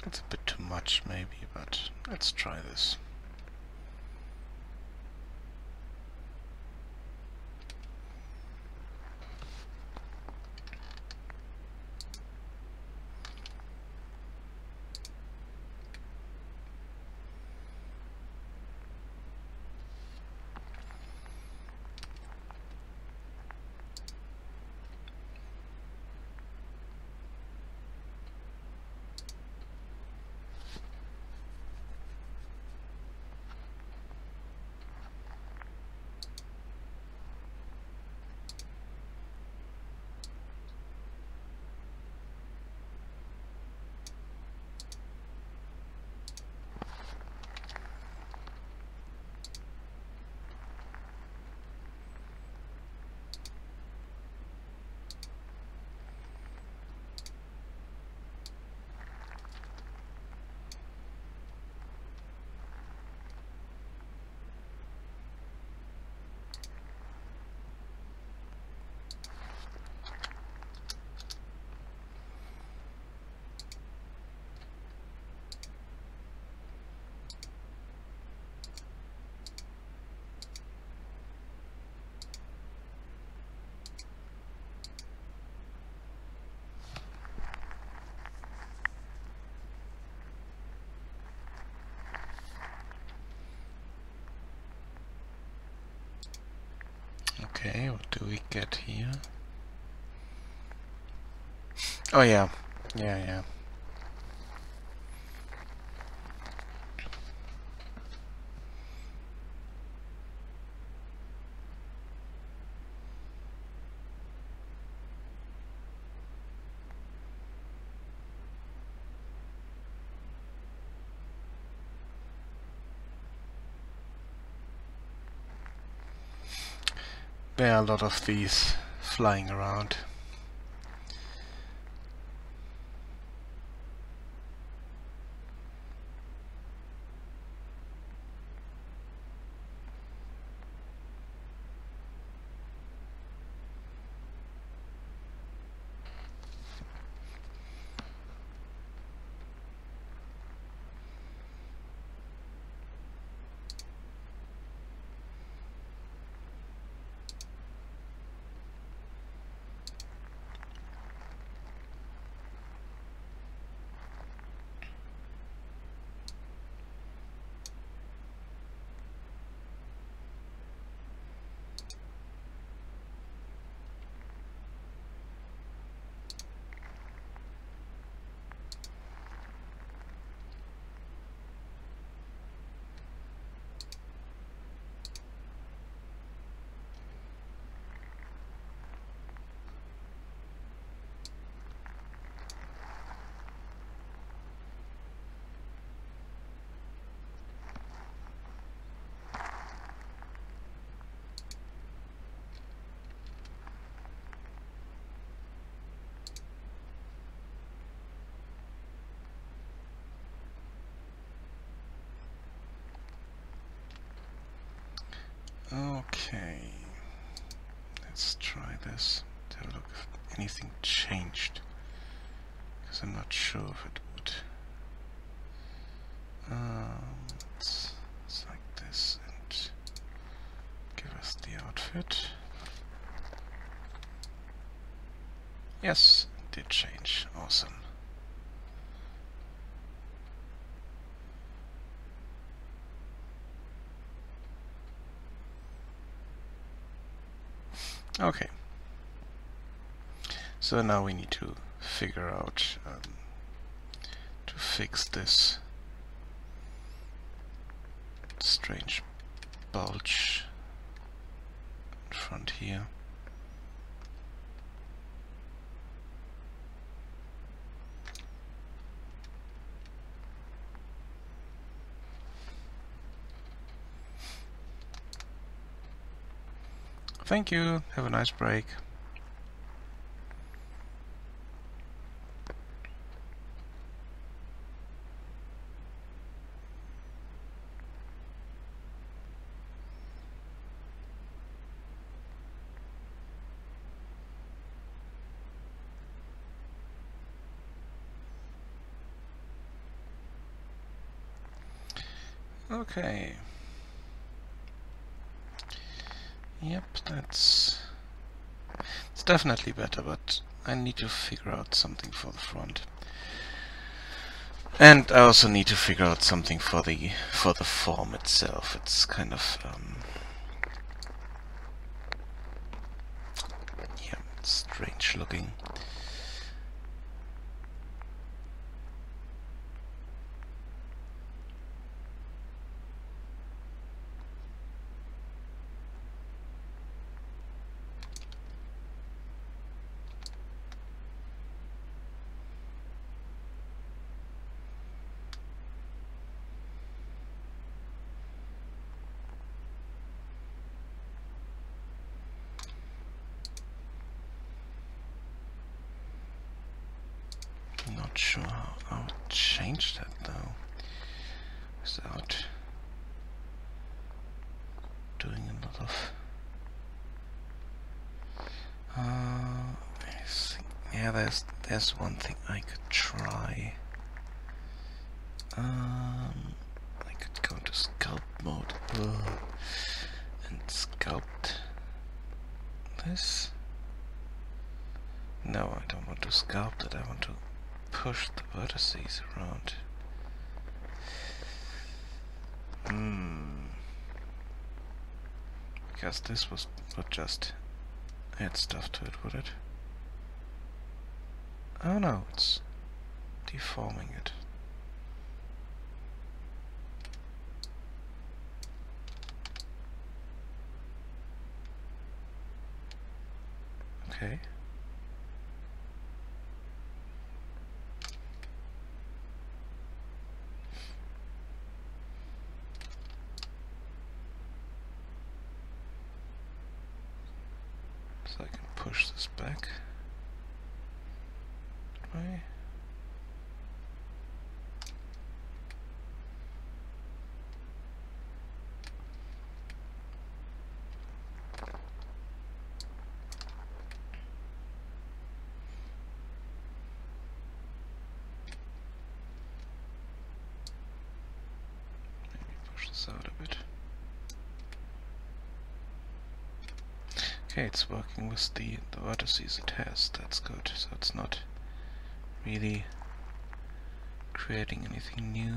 It's a bit too much maybe, but let's try this. Okay, what do we get here? Oh yeah, yeah. There are a lot of these flying around. Okay, let's try this. To have a look if anything changed, because I'm not sure if it would. Let's like this and give us the outfit. Yes, it did change. Awesome. Okay. So now we need to figure out to fix this strange bulge in front here. Thank you. Have a nice break. Okay. Yep, it's definitely better, but I need to figure out something for the front. And I also need to figure out something for the form itself. It's kind of yeah, strange looking. Not sure how I would change that though, without doing a lot of. I think, yeah, there's one thing I could try. I could go to sculpt mode and sculpt this. No, I don't want to sculpt it. I want to push the vertices around. Because this would just add stuff to it, would it? Oh no, it's deforming it. Okay. So I can push this back. Right. Maybe push this out a bit. Okay, it's working with the vertices it has. That's good. So it's not really creating anything new.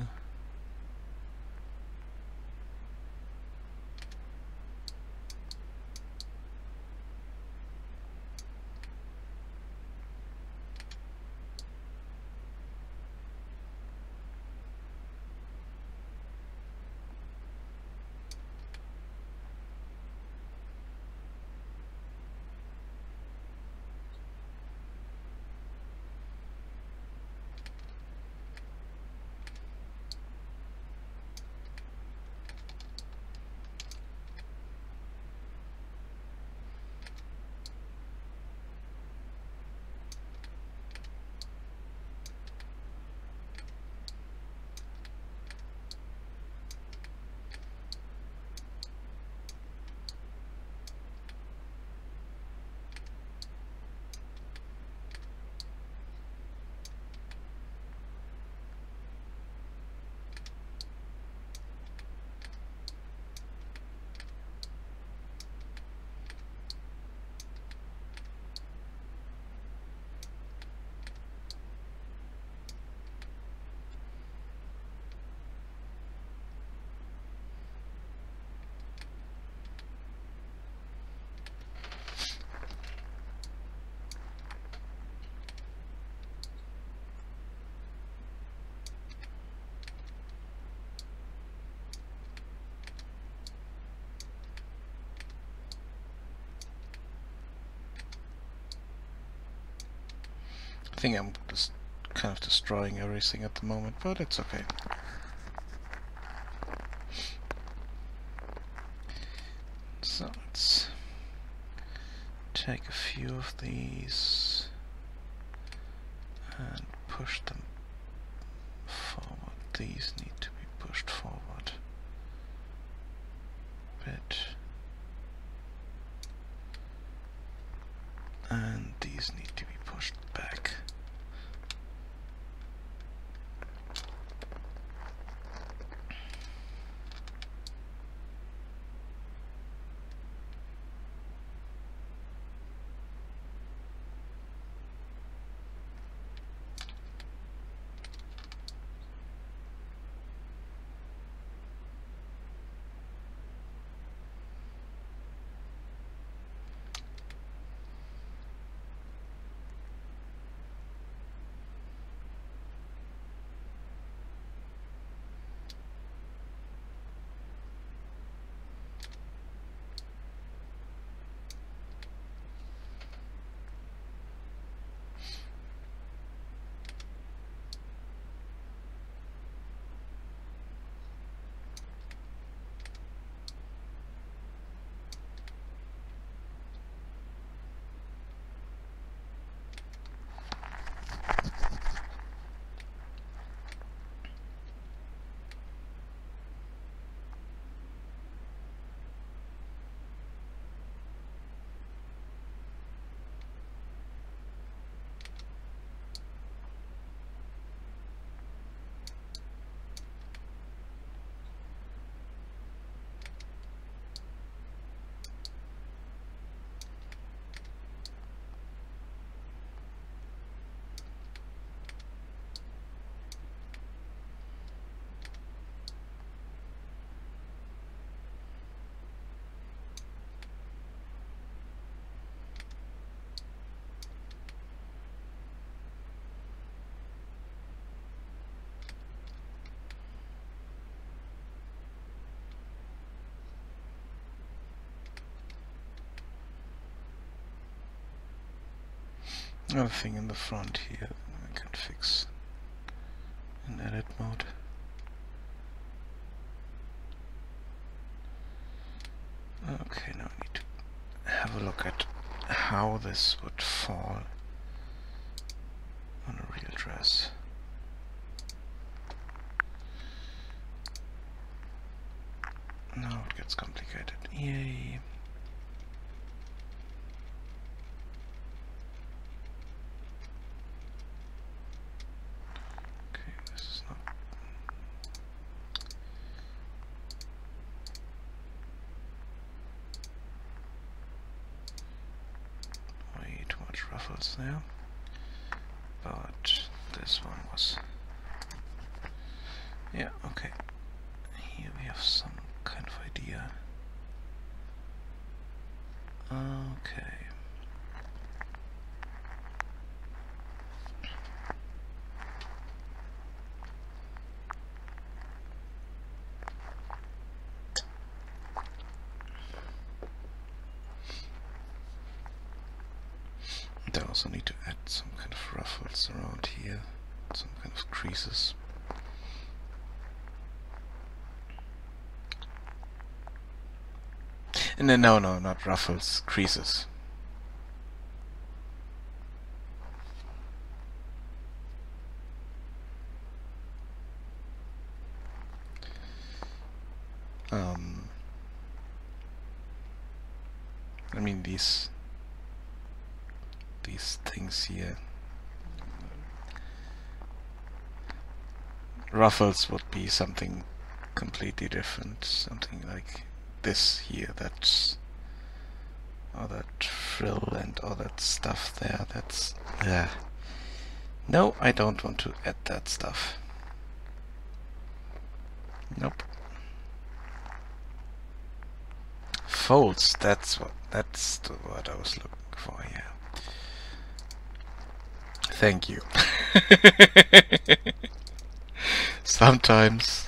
I think I'm just kind of destroying everything at the moment, but it's okay. So let's take a few of these and push them forward. These need to be pushed forward a bit. And these need to be pushed back. Another thing in the front here I can fix in edit mode. Okay, now I need to have a look at how this would fall on a real dress. Now it gets complicated. Yay. Okay, this is not... way too much ruffles there. But this one was... yeah, okay. Here we have some kind of idea. Okay. I also need to add some kind of ruffles around here, some kind of creases. And then no, not ruffles, creases. I mean these things here. Ruffles would be something completely different, something like this here, that's all that frill and all that stuff there, that's... no, I don't want to add that stuff. Nope. Folds, that's the word I was looking for, yeah. Thank you. Sometimes